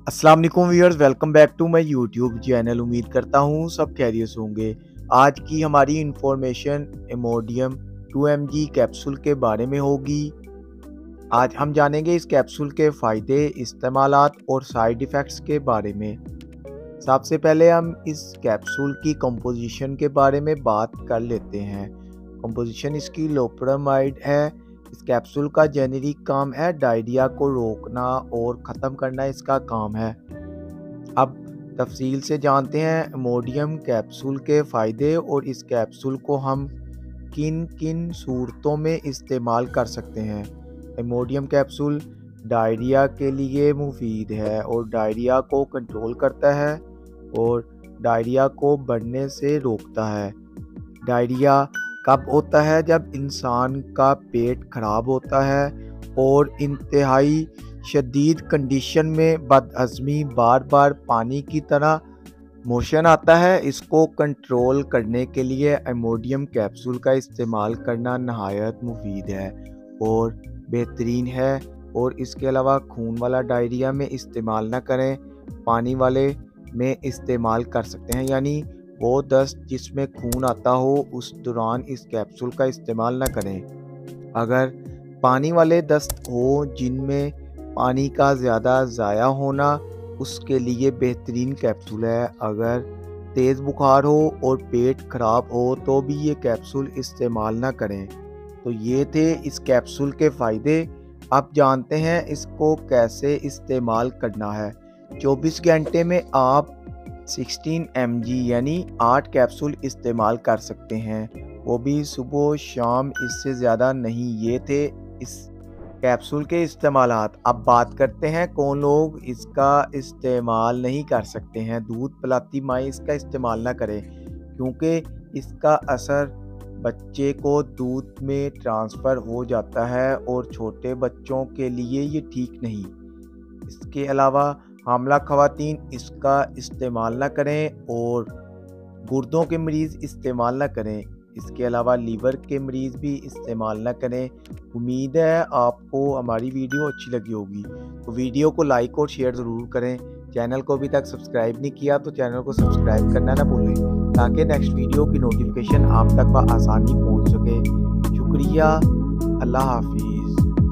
अस्सलाम वालेकुम viewers, welcome back to my YouTube channel. उम्मीद करता हूँ सब खैरियत से होंगे। आज की हमारी इंफॉर्मेशन इमोडियम 2 mg कैप्सूल के बारे में होगी। आज हम जानेंगे इस कैप्सूल के फ़ायदे, इस्तेमालात और साइड इफ़ेक्ट्स के बारे में। सबसे पहले हम इस कैप्सूल की कंपोजिशन के बारे में बात कर लेते हैं। कंपोजिशन इसकी लोपेरामाइड है। इस कैप्सूल का जेनेरिक काम है डायरिया को रोकना और ख़त्म करना इसका काम है। अब तफसील से जानते हैं इमोडियम कैप्सूल के फ़ायदे और इस कैप्सूल को हम किन किन सूरतों में इस्तेमाल कर सकते हैं। इमोडियम कैप्सूल डायरिया के लिए मुफीद है और डायरिया को कंट्रोल करता है और डायरिया को बढ़ने से रोकता है। डायरिया कब होता है? जब इंसान का पेट खराब होता है और इंतहाई शदीद कंडीशन में बदहज़मी बार बार पानी की तरह मोशन आता है। इसको कंट्रोल करने के लिए इमोडियम कैप्सूल का इस्तेमाल करना नहायत मुफीद है और बेहतरीन है। और इसके अलावा खून वाला डायरिया में इस्तेमाल ना करें, पानी वाले में इस्तेमाल कर सकते हैं। यानी वो दस्त जिसमें खून आता हो उस दौरान इस कैप्सूल का इस्तेमाल ना करें। अगर पानी वाले दस्त हो जिनमें पानी का ज़्यादा ज़ाया होना, उसके लिए बेहतरीन कैप्सूल है। अगर तेज़ बुखार हो और पेट ख़राब हो तो भी ये कैप्सूल इस्तेमाल ना करें। तो ये थे इस कैप्सूल के फ़ायदे। अब जानते हैं इसको कैसे इस्तेमाल करना है। 24 घंटे में आप 16 mg यानी 8 कैप्सूल इस्तेमाल कर सकते हैं, वो भी सुबह शाम, इससे ज़्यादा नहीं। ये थे इस कैप्सूल के इस्तेमालात। अब बात करते हैं कौन लोग इसका इस्तेमाल नहीं कर सकते हैं। दूध पिलाती माएँ इसका इस्तेमाल ना करें क्योंकि इसका असर बच्चे को दूध में ट्रांसफ़र हो जाता है और छोटे बच्चों के लिए ये ठीक नहीं। इसके अलावा हामला ख़वातीन इसका इस्तेमाल ना करें और गुर्दों के मरीज़ इस्तेमाल ना करें। इसके अलावा लीवर के मरीज़ भी इस्तेमाल ना करें। उम्मीद है आपको हमारी वीडियो अच्छी लगी होगी, तो वीडियो को लाइक और शेयर ज़रूर करें। चैनल को अभी तक सब्सक्राइब नहीं किया तो चैनल को सब्सक्राइब करना ना भूलें ताकि नेक्स्ट वीडियो की नोटिफिकेशन आप तक आसानी पहुँच सके। शुक्रिया, अल्लाह हाफिज़।